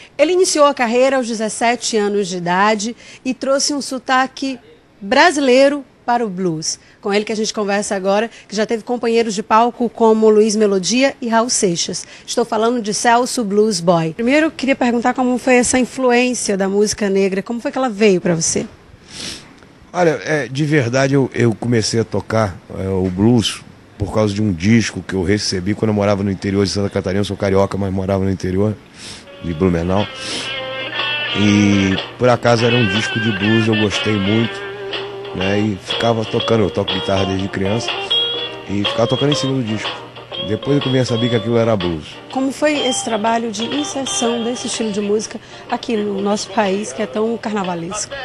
Ele iniciou a carreira aos 17 anos de idade e trouxe um sotaque brasileiro para o blues. Com ele que a gente conversa agora, que já teve companheiros de palco como Luiz Melodia e Raul Seixas. Estou falando de Celso Blues Boy. Primeiro, queria perguntar como foi essa influência da música negra, como foi que ela veio para você? Olha, de verdade eu comecei a tocar o blues por causa de um disco que eu recebi quando eu morava no interior de Santa Catarina. Eu sou carioca, mas morava no interior de Blumenau. E por acaso era um disco de blues, eu gostei muito, né? E ficava tocando, eu toco guitarra desde criança, e ficava tocando em cima do disco. Depois eu comecei a saber que aquilo era blues. Como foi esse trabalho de inserção desse estilo de música aqui no nosso país, que é tão carnavalesco?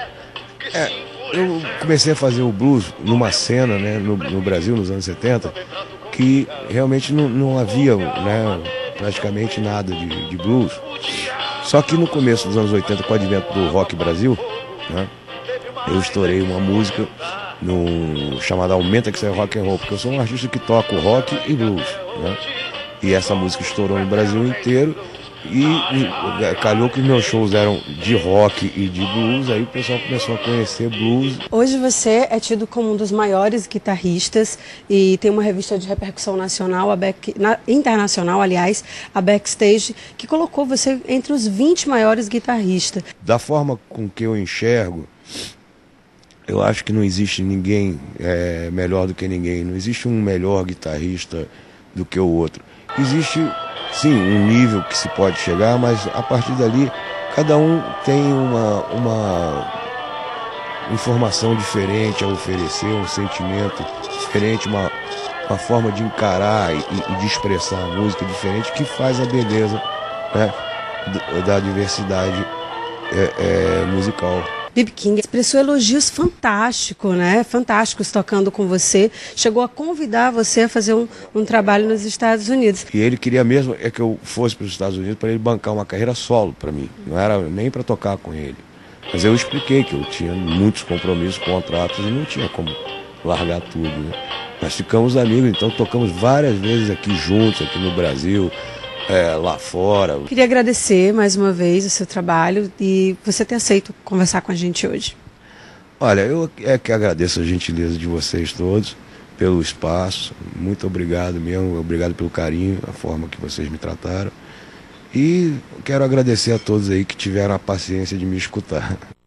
Eu comecei a fazer o blues numa cena, né, no Brasil, nos anos 70, que realmente não havia, né, praticamente nada de blues. Só que no começo dos anos 80, com o advento do Rock Brasil, né, eu estourei uma música chamada Aumenta Que Sai Rock and Roll, porque eu sou um artista que toca rock e blues, né? E essa música estourou no Brasil inteiro e calhou que os meus shows eram de rock e de blues, aí o pessoal começou a conhecer blues. Hoje você é tido como um dos maiores guitarristas e tem uma revista de repercussão nacional, internacional, aliás, a Backstage, que colocou você entre os 20 maiores guitarristas. Da forma com que eu enxergo, eu acho que não existe ninguém melhor do que ninguém. Não existe um melhor guitarrista do que o outro. Existe, sim, um nível que se pode chegar, mas a partir dali, cada um tem uma informação diferente a oferecer, um sentimento diferente, uma forma de encarar e de expressar a música diferente, que faz a beleza, né, da diversidade musical. B.B. King expressou elogios fantásticos, né? Fantásticos tocando com você. Chegou a convidar você a fazer um trabalho nos Estados Unidos. E ele queria mesmo que eu fosse para os Estados Unidos para ele bancar uma carreira solo para mim. Não era nem para tocar com ele. Mas eu expliquei que eu tinha muitos compromissos, contratos e não tinha como largar tudo, né? Nós ficamos amigos, então tocamos várias vezes aqui juntos, aqui no Brasil. Lá fora. Queria agradecer mais uma vez o seu trabalho e você ter aceito conversar com a gente hoje. Olha, eu que agradeço a gentileza de vocês todos pelo espaço. Muito obrigado mesmo, obrigado pelo carinho, a forma que vocês me trataram. E quero agradecer a todos aí que tiveram a paciência de me escutar.